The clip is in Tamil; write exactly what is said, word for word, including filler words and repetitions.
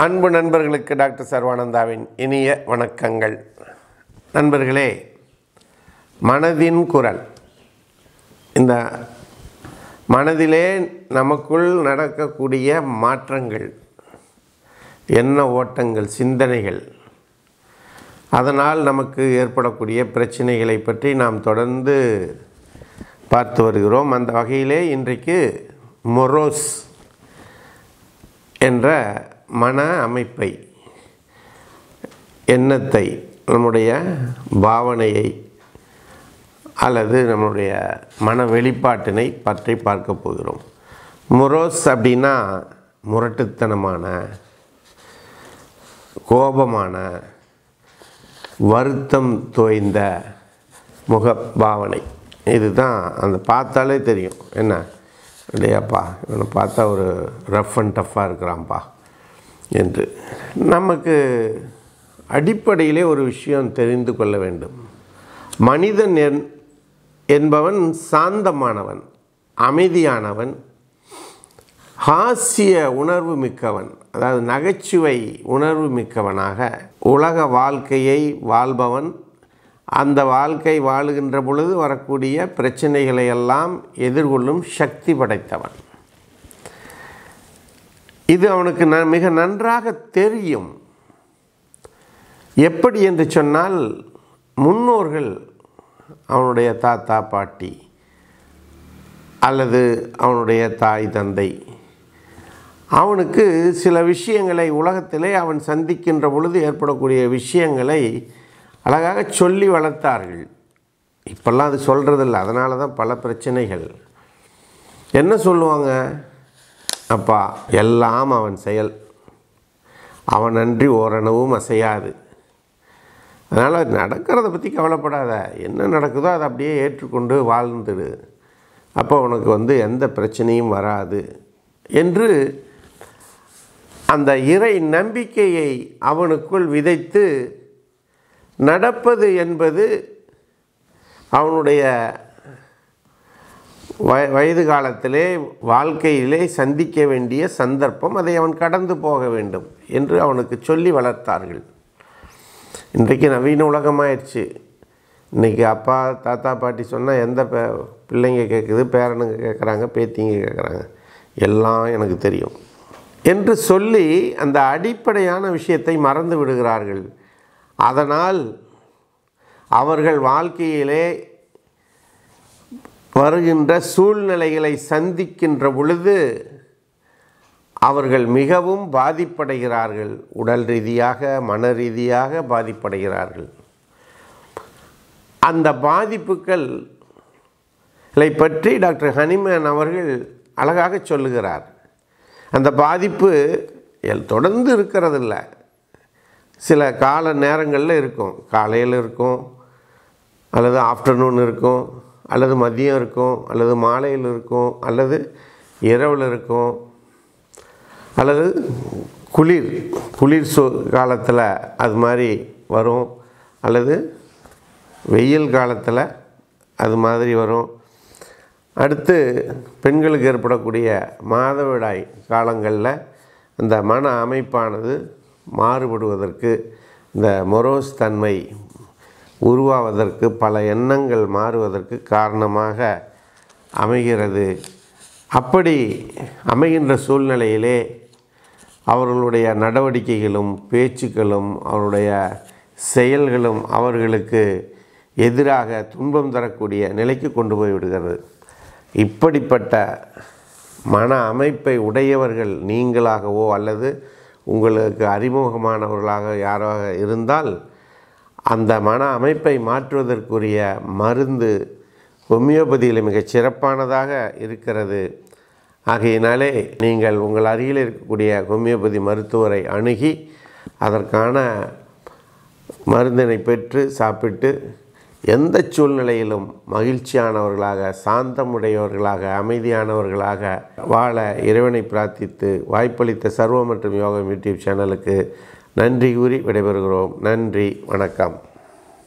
அன்பு நண்பர்களுக்கு டாக்டர் சர்வானந்தாவின் இனிய வணக்கங்கள். நண்பர்களே, மனதின் குரல். இந்த மனதிலே நமக்குள் நடக்கக்கூடிய மாற்றங்கள், எண்ண ஓட்டங்கள், சிந்தனைகள், அதனால் நமக்கு ஏற்படக்கூடிய பிரச்சனைகளை பற்றி நாம் தொடர்ந்து பார்த்து வருகிறோம். அந்த வகையிலே இன்றைக்கு மொரோஸ் என்ற மன அமைப்பை, எண்ணத்தை, நம்முடைய பாவனையை அல்லது நம்முடைய மன வெளிப்பாட்டினை பற்றி பார்க்க போகிறோம். மொரோஸ் அப்படின்னா முரட்டுத்தனமான, கோபமான, வருத்தம் தோய்ந்த முக பாவனை. இதுதான் அந்த பார்த்தாலே தெரியும். என்ன இல்லையாப்பா, இவனை பார்த்தா ஒரு ரஃப் அண்ட் டஃப்பாக இருக்கிறான்ப்பா என்று. நமக்கு அடிப்படையிலே ஒரு விஷயம் தெரிந்து கொள்ள வேண்டும். மனிதன் என்பவன் சாந்தமானவன், அமைதியானவன், ஹாஸ்ய உணர்வு மிக்கவன், அதாவது நகைச்சுவை உணர்வு மிக்கவனாக உலக வாழ்க்கையை வாழ்பவன். அந்த வாழ்க்கை வாழுகின்ற பொழுது வரக்கூடிய பிரச்சனைகளை எல்லாம் எதிர்கொள்ளும் சக்தி படைத்தவன். இது அவனுக்கு ந மிக நன்றாக தெரியும். எப்படி என்று சொன்னால், முன்னோர்கள், அவனுடைய தாத்தா பாட்டி அல்லது அவனுடைய தாய் தந்தை, அவனுக்கு சில விஷயங்களை உலகத்திலே அவன் சந்திக்கின்ற பொழுது ஏற்படக்கூடிய விஷயங்களை அழகாக சொல்லி வளர்த்தார்கள். இப்பெல்லாம் அது சொல்கிறதில்ல. அதனால தான் பல பிரச்சனைகள். என்ன சொல்லுவாங்க? அப்பா, எல்லாம் அவன் செயல், அவன் அன்றி ஓரளவும் அசையாது. அதனால் நடக்கிறத பற்றி கவலைப்படாத, என்ன நடக்குதோ அதை அப்படியே ஏற்றுக்கொண்டு வாழ்ந்துடு, அப்போ உனக்கு வந்து எந்த பிரச்சனையும் வராது என்று அந்த இறை நம்பிக்கையை அவனுக்குள் விதைத்து, நடப்பது என்பது அவனுடைய வய வயது காலத்திலே வாழ்க்கையிலே சந்திக்க வேண்டிய சந்தர்ப்பம், அதை அவன் கடந்து போக வேண்டும் என்று அவனுக்கு சொல்லி வளர்த்தார்கள். இன்றைக்கு நவீன உலகமாயிடுச்சு. இன்றைக்கி அப்பா தாத்தா பாட்டி சொன்னால் எந்த பே பிள்ளைங்க கேட்குது, பேரனுங்க கேட்குறாங்க, பேத்திங்க கேட்குறாங்க, எல்லாம் எனக்கு தெரியும் என்று சொல்லி அந்த அடிப்படையான விஷயத்தை மறந்து விடுகிறார்கள். அதனால் அவர்கள் வாழ்க்கையிலே வருகின்ற சூழ்நிலைகளை சந்திக்கின்ற பொழுது அவர்கள் மிகவும் பாதிப்படைகிறார்கள். உடல் ரீதியாக, மன ரீதியாக பாதிப்படைகிறார்கள். அந்த பாதிப்புகளை பற்றி டாக்டர் ஹனிமேன் அவர்கள் அழகாக சொல்லுகிறார். அந்த பாதிப்பு தொடர்ந்து இருக்கிறதில்ல, சில கால நேரங்களில் இருக்கும். காலையில் இருக்கும், அல்லது ஆஃப்டர்நூன் இருக்கும், அல்லது மதியம் இருக்கும், அல்லது மாலையில் இருக்கும், அல்லது இரவில் இருக்கும், அல்லது குளிர் குளிர் சூ காலத்தில் அது மாதிரி வரும், அல்லது வெயில் காலத்தில் அது மாதிரி வரும். அடுத்து பெண்களுக்கு ஏற்படக்கூடிய மாதவிடாய் காலங்களில் அந்த மன அமைப்பானது மாறுபடுவதற்கு, இந்த மொரோஸ் தன்மை உருவாவதற்கு, பல எண்ணங்கள் மாறுவதற்கு காரணமாக அமைகிறது. அப்படி அமைகின்ற சூழ்நிலையிலே அவர்களுடைய நடவடிக்கைகளும் பேச்சுக்களும் அவருடைய செயல்களும் அவர்களுக்கு எதிராக துன்பம் தரக்கூடிய நிலைக்கு கொண்டு போய்விடுகிறது. இப்படிப்பட்ட மன அமைப்பை உடையவர்கள் நீங்களாகவோ அல்லது உங்களுக்கு அறிமுகமானவர்களாக யாராக இருந்தால், அந்த மன அமைப்பை மாற்றுவதற்குரிய மருந்து ஹோமியோபதியில் மிகச் சிறப்பானதாக இருக்கிறது. ஆகையினாலே நீங்கள் உங்கள் அருகில் இருக்கக்கூடிய ஹோமியோபதி மருத்துவரை அணுகி அதற்கான மருந்தினை பெற்று சாப்பிட்டு எந்த சூழ்நிலையிலும் மகிழ்ச்சியானவர்களாக, சாந்தமுடையவர்களாக, அமைதியானவர்களாக வாழ இறைவனை பிரார்த்தித்து வாய்ப்பளித்த சர்வம் மற்றும் யோகம் யூடியூப் சேனலுக்கு நன்றி கூறி விடைபெறுகிறோம். நன்றி, வணக்கம்.